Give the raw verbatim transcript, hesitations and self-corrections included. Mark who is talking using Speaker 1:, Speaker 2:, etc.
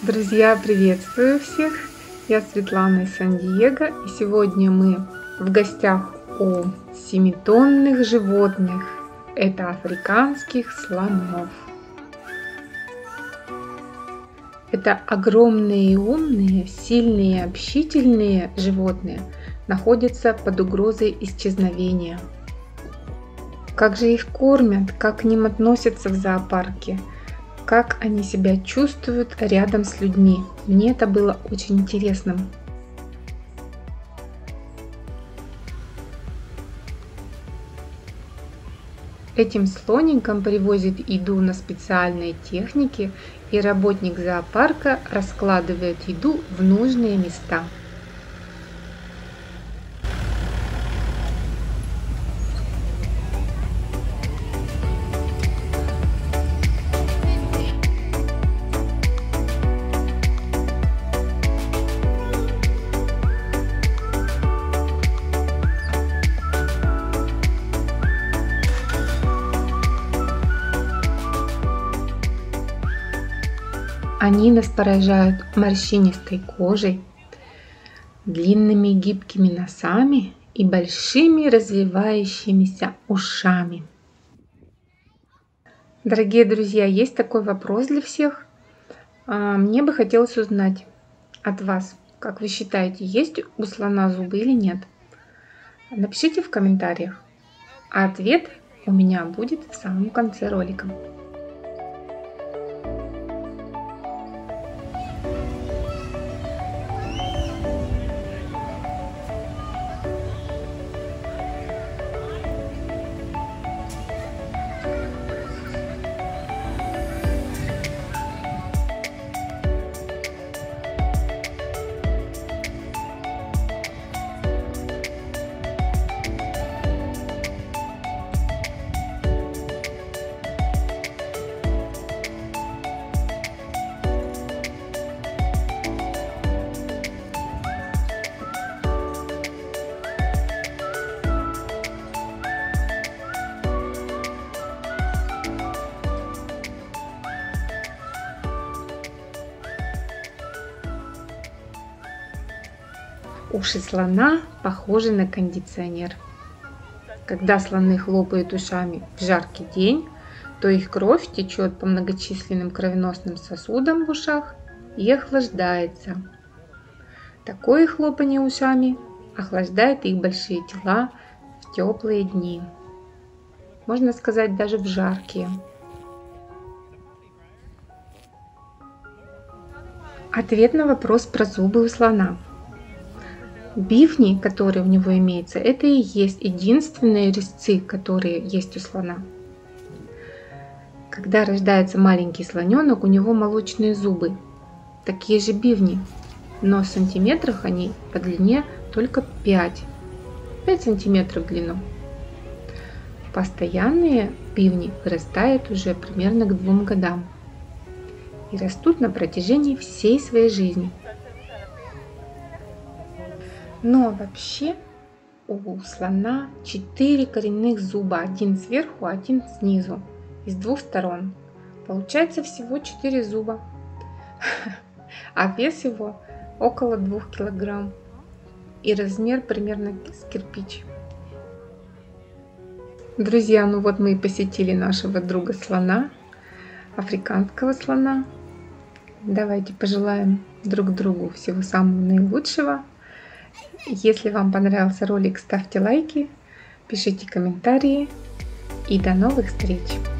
Speaker 1: Друзья, приветствую всех! Я Светлана из Сан-Диего, и сегодня мы в гостях у семитонных животных. Это африканских слонов. Это огромные и умные, сильные и общительные животные находятся под угрозой исчезновения. Как же их кормят, как к ним относятся в зоопарке, как они себя чувствуют рядом с людьми. Мне это было очень интересным. Этим слоникам привозят еду на специальной технике, и работник зоопарка раскладывает еду в нужные места. Они нас поражают морщинистой кожей, длинными гибкими носами и большими развивающимися ушами. Дорогие друзья, есть такой вопрос для всех. Мне бы хотелось узнать от вас, как вы считаете, есть у слона зубы или нет? Напишите в комментариях, а ответ у меня будет в самом конце ролика. Уши слона похожи на кондиционер. Когда слоны хлопают ушами в жаркий день, то их кровь течет по многочисленным кровеносным сосудам в ушах и охлаждается. Такое хлопанье ушами охлаждает их большие тела в теплые дни. Можно сказать, даже в жаркие. Ответ на вопрос про зубы у слона. Бивни, которые у него имеются, это и есть единственные резцы, которые есть у слона. Когда рождается маленький слоненок, у него молочные зубы, такие же бивни, но в сантиметрах они по длине только пять сантиметров в длину. Постоянные бивни вырастают уже примерно к двум годам и растут на протяжении всей своей жизни. Но вообще у слона четыре коренных зуба, один сверху, один снизу, и с двух сторон. Получается всего четыре зуба, а вес его около двух килограмм и размер примерно с кирпич. Друзья, ну вот мы и посетили нашего друга слона, африканского слона. Давайте пожелаем друг другу всего самого наилучшего. Если вам понравился ролик, ставьте лайки, пишите комментарии и до новых встреч!